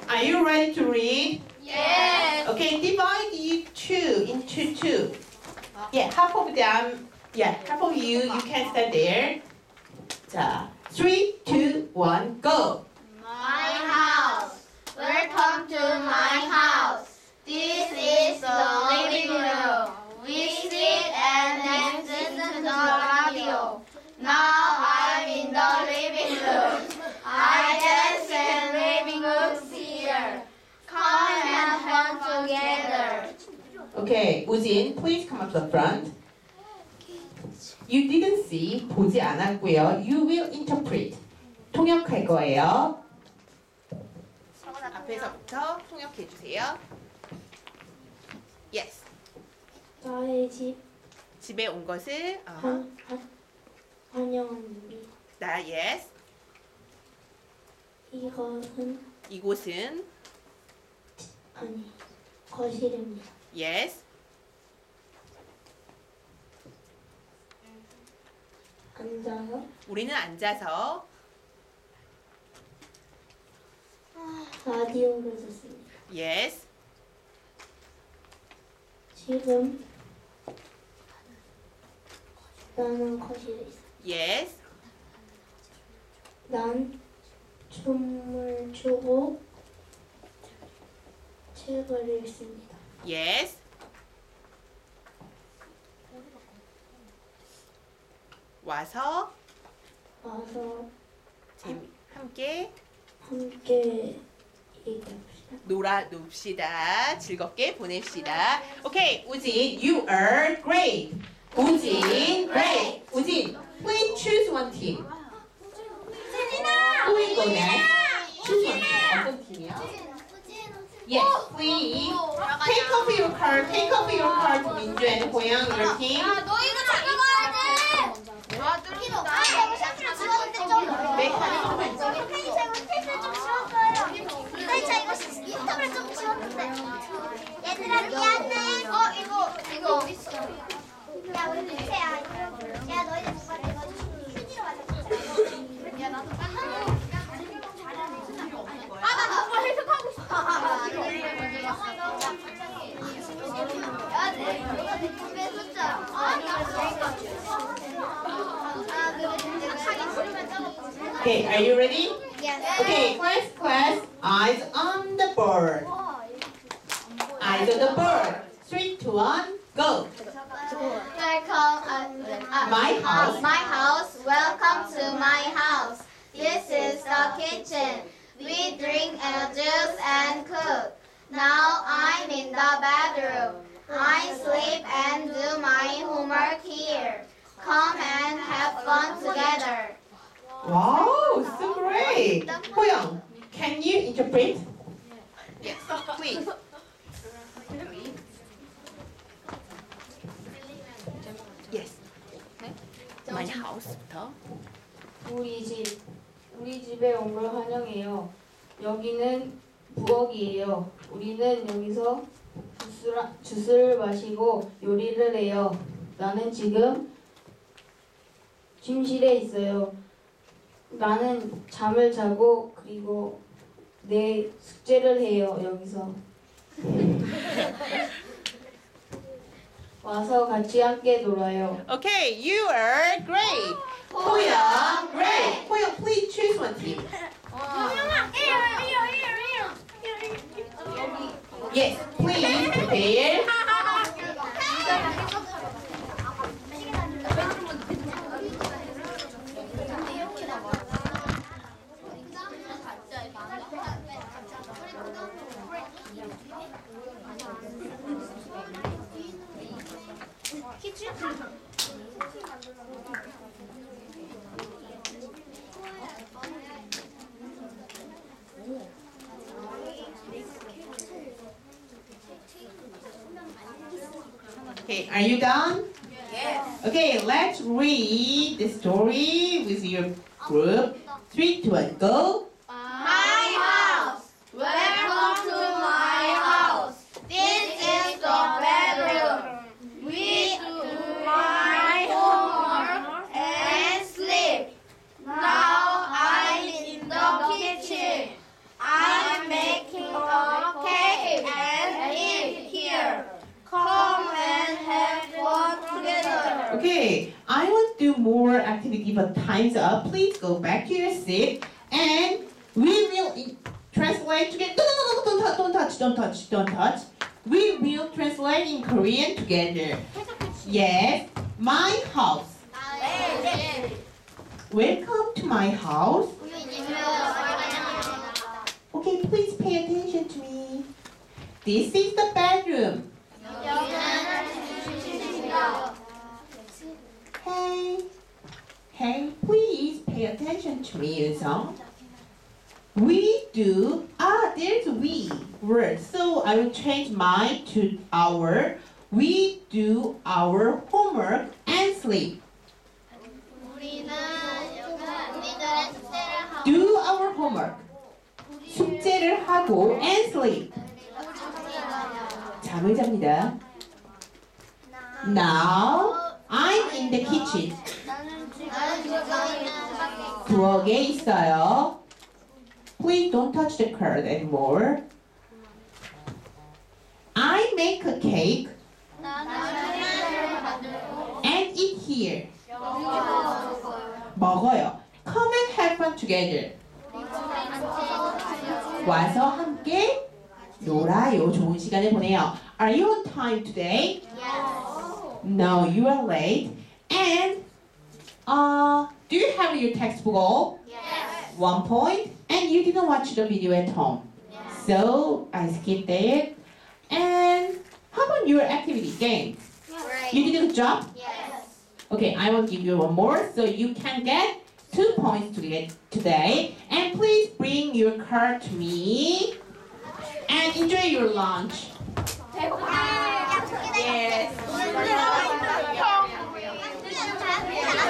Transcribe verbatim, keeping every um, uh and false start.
Are you ready to read? Yes. Okay, divide you two into two. Yeah, half of them. Yeah, half of you. You can stand there. 자, three, two, one, go. My house. Welcome to my house. This is the living room. We sit and listen to the radio. Now I'm in the living room. I dance and reading books here. Come and fun together. Okay, 우진, please come up to the front. You didn't see, 보지 않았고요. You will interpret. 통역할 거예요. 앞에서부터 통역해 주세요. Yes. 나의 집 집에 온 것을 어, 한, 한, 환영합니다. 나 yes. 이것은 이곳은 아니 거실입니다. yes. 앉아서 우리는 앉아서 라디오를 듣습니다. yes. 지금 나는 거실에 있어. yes. 난 춤을 추고 책을 읽습니다. yes. 와서 와서 재미 함께 함께 얘기합시다. 놀아 놉시다. 즐겁게 보냅시다. Okay, 우진, you are great. 우진, great. 우진, please choose one team. 세진아. Who will go next? Choose one team. 어떤 팀이요? Yes, please. Take off your card. Take off your card. 민주 and 호영, your team. 야, 너 이거 가져가야 돼. 아, 뚫기도. 아, 너무 샴푸를 지웠는데 좀. 네. 페이차 이거 테이프를 좀 지웠어요. 페이차 이거 인터뷰를 좀 지웠는데. 얘들아 미안해. 어, 이거 이거 어디 있어? 야, 우리 민채야. 야, 너희들 누가 이거 휴지로 맞았지? 야, 나도 빨리. 아, 나 너무 해석하고 싶어. 야, 내 너가 내 꿈에 했었잖아. 아, 나 Okay, are you ready? Yes. Okay, first class, eyes on the bird. Eyes on the bird. Three, two, one, go. Welcome uh, My house. My house. Welcome to my house. This is the kitchen. We drink uh, juice and cook. Now I'm in the bedroom. I sleep and do my homework here. Come and have fun together. Wow, so great. 호영, can you interpret? Yes, please. Yes. My house부터. 우리 집, 우리 집에 온 걸 환영해요. 여기는 부엌이에요. 우리는 여기서 주스라, 주스를 마시고 요리를 해요. 나는 지금 침실에 있어요. 나는 잠을 자고 그리고 내 숙제를 해요. 여기서 와서 같이 함께 놀아요. Okay, you are great. 호영, great. 호영, please choose one team. Yes, please prepare. Okay, are you done? Yes. Okay, let's read the story with your group. Three, two, one, go. My house. Welcome to my house. This is the bedroom. We do my homework and sleep. Now I'm in the kitchen. I'm making Okay, I want to do more activity, but time's up. Please go back to your seat, and we will in- translate together. No, no, no, no, don't touch, don't touch, don't touch, don't touch. We will translate in Korean together. Yes, my house. Welcome to my house. Okay, please pay attention to me. This is the bedroom. Hey, hey, please pay attention to me, Yun-sung. We do, ah, there's we word. So I will change mine to our. We do our homework and sleep. Do our homework. 숙제를 하고 and sleep. 잠을 잡니다. Now I'm in the kitchen. 부엌에 있어요. Please don't touch the curd anymore. I make a cake and eat here. 먹어요. Come and have fun together. 와서 함께 놀아요. 좋은 시간을 보내요. Are you on time today? No, you are late. And uh, do you have your textbook all? One point. And you didn't watch the video at home. So I skipped it. And how about your activity game? You did a good job? Okay, I will give you one more so you can get two points to get today. And please bring your card to me. And enjoy your lunch. Yes.